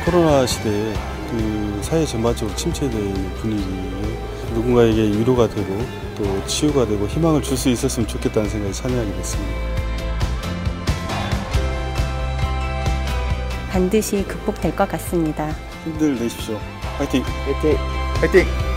코로나 시대에 그 사회 전반적으로 침체된 분위기에 누군가에게 위로가 되고 또 치유가 되고 희망을 줄 수 있었으면 좋겠다는 생각에 참여하게 됐습니다. 반드시 극복될 것 같습니다. 힘들 내십시오. 화이팅! 화이팅! 화이팅!